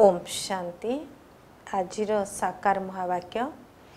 ओम शांति। आज साकार महावाक्य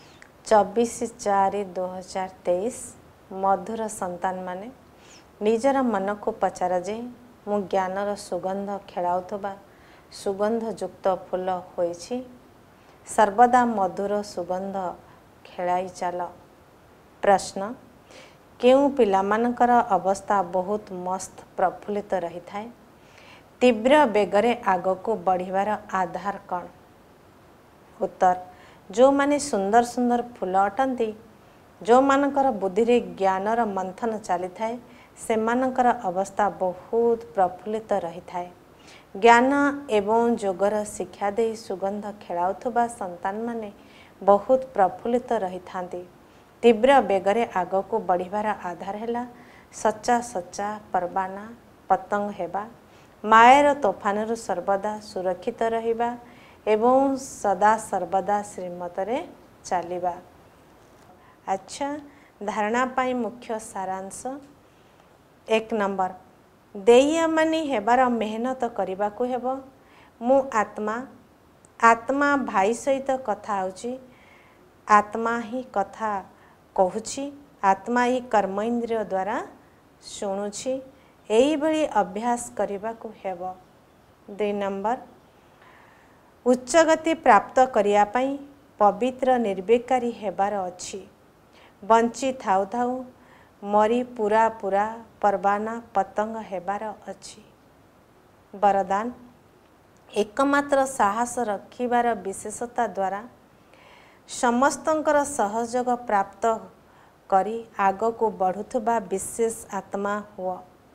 24/4/2023। मधुर संतान माने निजर मन को पचारा जे मु ज्ञानर सुगंध खेलाउथबा सुगंधयुक्त फूल होइछि। सर्वदा मधुर सुगंध खेलाई चाल। प्रश्न, केउ पिलामानकर अवस्था बहुत मस्त प्रफुल्लित रही थाए? तीव्र बेगरे आग को बढ़िवार आधार कौन? उत्तर, जो माने सुंदर सुंदर फूल अटंती, जो मानकर बुद्धि रे ज्ञानर मंथन चली थाए, से मानकर अवस्था बहुत प्रफुल्लित रही थाए। ज्ञान एवं जोगर शिक्षा दे सुगंध खेलाउथबा संतान माने बहुत प्रफुल्लित रही थांती। तीव्र बेगरे आग को बढ़िवार आधार हैला सच्चा सच्चा परवाना पतंग हेबा, मायर तोफान रु सर्वदा सुरक्षित रहिबा एवं सदा सर्वदा श्रीमतरे चलिबा। अच्छा, धारणा पाई मुख्य सारांश। 1 नंबर, देय मानी हेबार मेहनत करबा को हेबो। मु आत्मा आत्मा भाई सहित कथा होची, आत्मा ही कथा कहूची, आत्मा ही कर्म इंद्रिय द्वारा शुणुची। यही भली अभ्यास करबा को हेबो। 2 नंबर, उच्च गति प्राप्त करिया पई पवित्र निर्विकारी हेबार अछि। बंची थाउ थाउ मरी पूरा पूरा परवाना पतंग हेबार अछि। वरदान, एकमात्र साहस रखिबार विशेषता द्वारा समस्तंकर सहयोग प्राप्त करी आग को बढ़ुथबा विशेष आत्मा हुआ।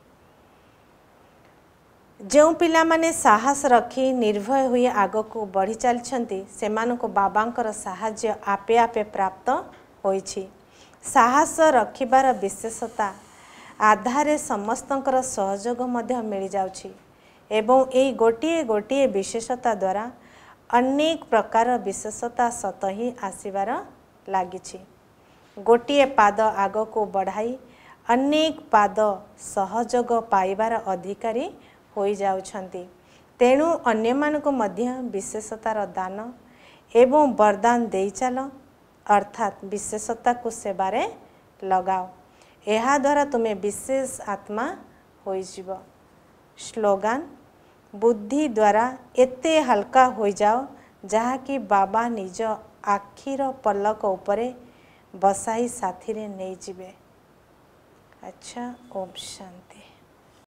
जो पिला माने साहस रखी निर्भय हुई आग को बढ़ी चलछंती सेमानको बाबांकर साहाय्य आपे आपे प्राप्त होइछि। साहस रखिबार विशेषता आधारे समस्तंकर सहयोग मध्य मिल जाउछि एवं एई गोटिए गोटिए विशेषता द्वारा अनेक प्रकार विशेषता सत ही आसीबार लागिछि। गोटिए पाद आग को बढ़ाई अनेक पाद सहयोग पाइबार अधिकारी होई जाउछंती। तेणु अन्य मानको मध्य विशेषतार दान एवं वरदान देई चल, अर्थात विशेषता को सेवारे लगाओ। एहा द्वारा तुम्हें विशेष आत्मा होई जीवो। स्लोगान, बुद्धि द्वारा एते हल्का होई जाओ जहा कि बाबा निज आखिर पलक उपरे बसाई साथी रे नहीं जीवे। अच्छा, ओम शांति।